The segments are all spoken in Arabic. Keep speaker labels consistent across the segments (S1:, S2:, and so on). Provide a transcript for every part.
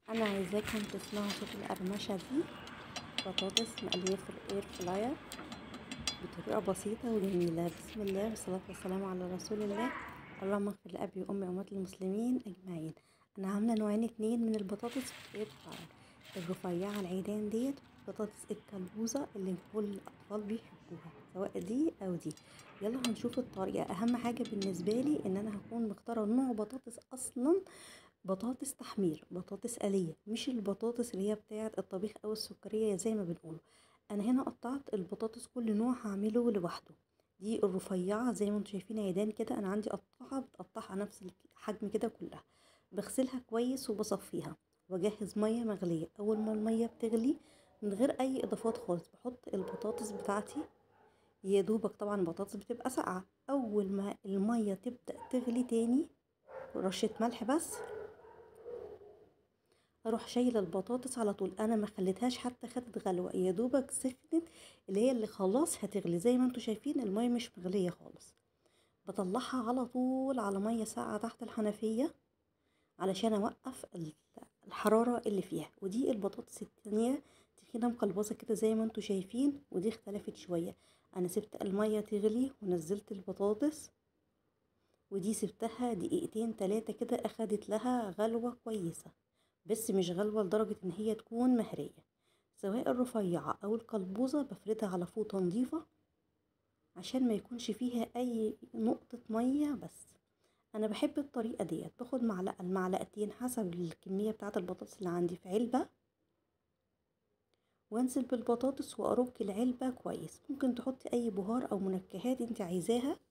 S1: انا عايزاكم تسمعوا صوت القرمشه دي. بطاطس مقليه في الاير فراير بطريقه بسيطه وجميله. بسم الله والصلاه والسلام على رسول الله. اللهم اغفر لابي وامي واموات المسلمين اجمعين. انا عامله نوعين اتنين من البطاطس في الاير فراير، الرفيعه العيدان ديت، بطاطس الكلبوزه اللي كل الاطفال بيحبوها سواء دي او دي. يلا هنشوف الطريقه. اهم حاجه بالنسبه لي ان انا هكون مختاره نوع بطاطس اصلا بطاطس تحمير، بطاطس آلية، مش البطاطس اللي هي بتاعة الطبيخ او السكرية زي ما بنقوله. انا هنا قطعت البطاطس كل نوع هعمله لوحده. دي الرفيعة زي ما انتم شايفين عيدان كده، انا عندي قطعها بتقطعها نفس الحجم كده كلها. بغسلها كويس وبصفيها واجهز مية مغلية. اول ما المية بتغلي من غير اي اضافات خالص بحط البطاطس بتاعتي. يا دوبك طبعا البطاطس بتبقى ساقعة. اول ما المية تبدأ تغلي تاني رشة ملح بس، اروح شايله البطاطس على طول. انا ما خليتهاش حتى خدت غلوه، يا دوبك سخنت، اللي هي اللي خلاص هتغلي. زي ما انتم شايفين الميه مش مغليه خالص. بطلعها على طول على ميه ساقعه تحت الحنفيه علشان اوقف الحراره اللي فيها. ودي البطاطس التانية تخينه مقلبصه كده زي ما انتم شايفين، ودي اختلفت شويه. انا سبت الميه تغلي ونزلت البطاطس، ودي سبتها دقيقتين تلاتة كده، اخدت لها غلوه كويسه، بس مش غلوة لدرجة ان هي تكون مهرية. سواء الرفيعة او القلبوزة بفردها على فوطة نظيفة عشان ما يكونش فيها اي نقطة مية. بس انا بحب الطريقة ديت، باخد معلقة المعلقتين حسب الكمية بتاعة البطاطس اللي عندي في علبة، وانزل بالبطاطس وارك العلبة كويس. ممكن تحطي اي بهار او منكهات انت عايزاها،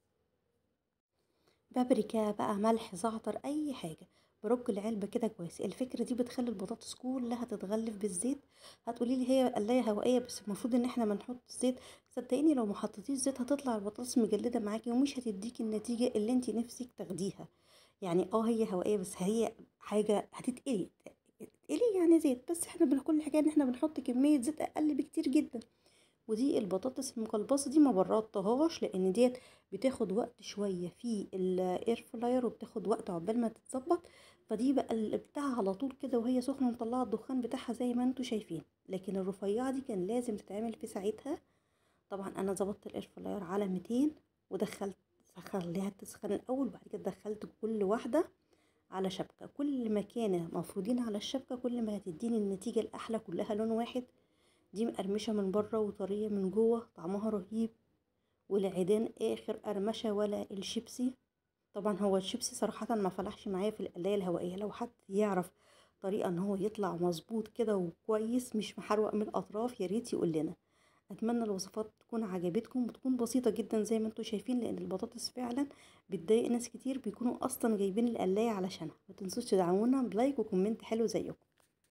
S1: بابريكا بقى، ملح، زعتر، اي حاجه. برج العلبه كده كويس. الفكره دي بتخلي البطاطس كلها تتغلف بالزيت. هتقولي لي هي قلايه هوائيه، بس المفروض ان احنا ما نحط زيت. صدقيني لو ما حطيتيش زيت هتطلع البطاطس مجلده معاكي ومش هتديكي النتيجه اللي انت نفسك تاخديها. يعني هي هوائيه بس هي حاجه هتتقلي. تتقلي يعني زيت، بس احنا كل حاجه ان احنا بنحط كميه زيت اقل بكتير جدا. ودي البطاطس المقلبصه دي ما بردتهاش لان ديت بتاخد وقت شويه في الاير فراير، وبتاخد وقت عقبال ما تتظبط. فدي بقى اللي بتاعها على طول كده وهي سخنه مطلعه الدخان بتاعها زي ما انتم شايفين. لكن الرفيعه دي كان لازم تتعمل في ساعتها. طبعا انا ظبطت الاير فراير على 200 ودخلت خليها تسخن الاول، وبعد كده دخلت كل واحده على شبكه. كل ما كان مفروضين على الشبكه كل ما هتديني النتيجه الاحلى، كلها لون واحد. دي مقرمشة من بره وطرية من جوه، طعمها رهيب. والعيدان اخر قرمشة ولا الشيبسي. طبعا هو الشيبسي صراحة ما فلحش معايا في القلاية الهوائية. لو حد يعرف طريقة ان هو يطلع مظبوط كده وكويس مش محروق من الاطراف ياريت يقول لنا. اتمنى الوصفات تكون عجبتكم وتكون بسيطة جدا زي ما انتم شايفين، لان البطاطس فعلا بتضايق ناس كتير بيكونوا اصلا جايبين القلاية علشانها. ما تنسوش تدعمونا بلايك وكومنت حلو زيكم.